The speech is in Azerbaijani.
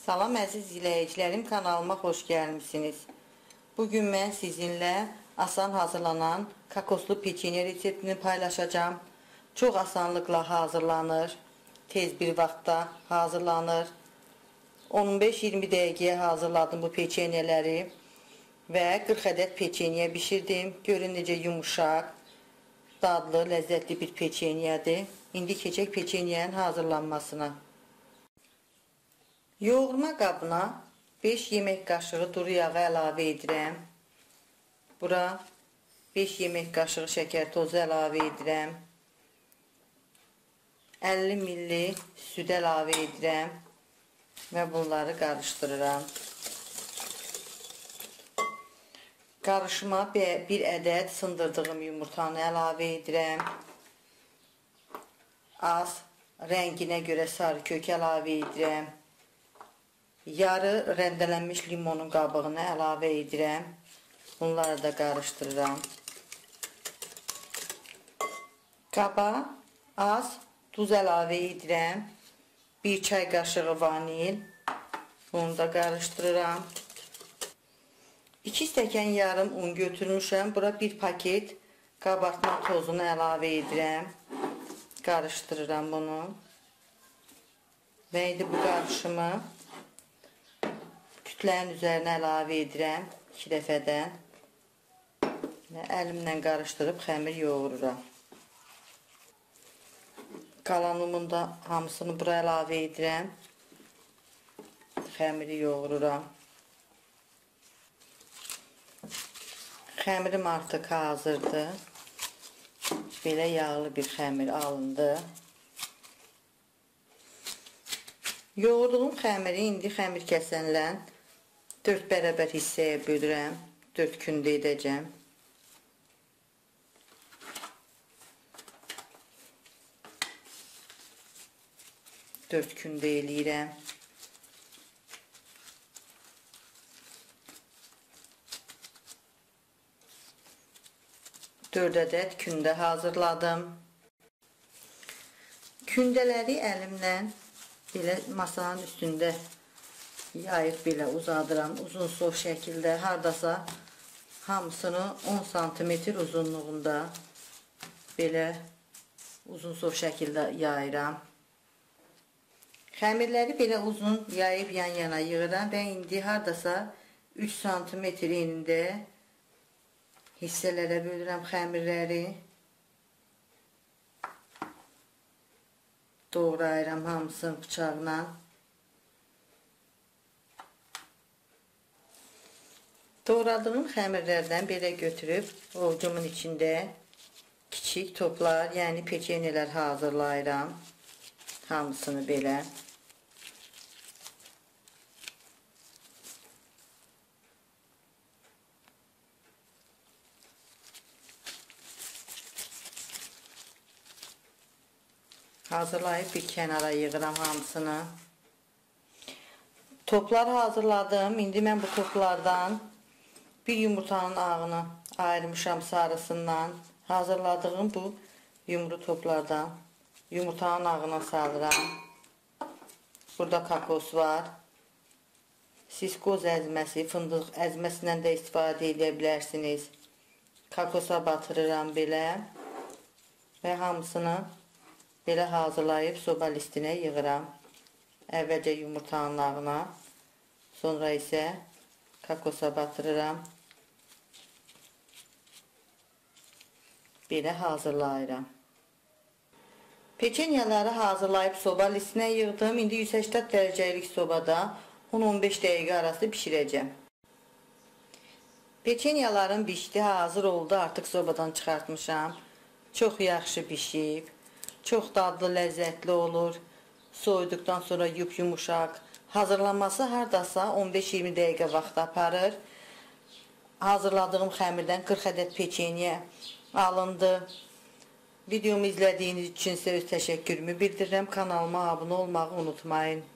Salam əziz izləyicilərim, kanalıma xoş gəlmişsiniz. Bugün mən sizinlə asan hazırlanan kokoslu peçenye reseptini paylaşacağım. Çox asanlıqla hazırlanır, tez bir vaxtda hazırlanır. 15-20 dəqiqəyə hazırladım bu peçenyeləri və 40 ədəd peçenye bişirdim. Görün necə yumuşaq, dadlı, ləzzətli bir peçenyedir. İndi keçək peçenyenin hazırlanmasına. Yoğurma qabına 5 yemək qaşığı duru yağı əlavə edirəm. Bura 5 yemək qaşığı şəkər tozu əlavə edirəm. 50 ml süd əlavə edirəm və bunları qarışdırıram. Qarışıma bir ədəd sındırdığım yumurtanı əlavə edirəm. Az rənginə görə sarı kök əlavə edirəm. Yarı rəndələnmiş limonun qabığını əlavə edirəm. Bunları da qarışdırıram. Qaba az duz əlavə edirəm. 1 çay qaşığı vanil. Bunu da qarışdırıram. 2 stəkan yarım un götürmüşəm. Bura 1 paket qabartma tozunu əlavə edirəm. Qarışdırıram bunu. Və indi bu qarışımı kütlənin üzərinə əlavə edirəm 2 dəfədən və əlimlə qarışdırıb xəmir yoğururam. Qalan unun da hamısını bura əlavə edirəm. Xəmiri yoğururam. Xəmirim artıq hazırdır. Belə yağlı bir xəmir alındı. Yoğurduğum xəmiri indi xəmir kəsənlə 4 bərabər hissəyə bölürəm. 4 kündə edəcəm. Dörd kündə eləyirəm. Dörd ədəd kündə hazırladım. Kündələri əlimlə belə masanın üstündə yayıb belə uzadıram. Uzun sov şəkildə, hardasa hamısını 10 sm uzunluğunda belə uzun sov şəkildə yayıram. Xəmirləri belə uzun yayıb yan-yana yığıram və indi hardasa 3 sm enində hissələrə bölürəm xəmirləri. Doğrayıram hamısını bıçaqla. Doğradığım xəmirlərdən belə götürüb ovucumun içində kiçik toplar, yəni peçenyelər hazırlayıram. Hamısını belə. Hazırlayıb bir kənara yığıram hamısını. Toplar hazırladım. İndi mən bu toplardan bir yumurtanın ağını ayırmışam sarısından. Hazırladığım bu yumru toplardan yumurtanın ağına salıram. Burada kakos var. Siz qoz əzməsi, fındıq əzməsindən də istifadə edə bilərsiniz. Kakosa batırıram belə və hamısını belə hazırlayıb soba listinə yığıram. Əvvəlcə yumurtanın ağına, sonra isə kakosa batırıram. Belə hazırlayıram. Peçenyeləri hazırlayıb soba listinə yığdım. İndi 180 dərəcəlik sobada 10-15 dəqiqə arası bişirəcəm. Peçenyelərim bişdi, hazır oldu. Artıq sobadan çıxartmışam. Çox yaxşı bişib. Çox dadlı, ləzzətli olur. Soyuduqdan sonra yumuşaq. Hazırlanması hardasa 15-20 dəqiqə vaxt aparır. Hazırladığım xəmirdən 40 ədəd peçenye alındı. Videomu izlədiyiniz üçün sizə öz təşəkkürümü bildirirəm. Kanalıma abunə olmağı unutmayın.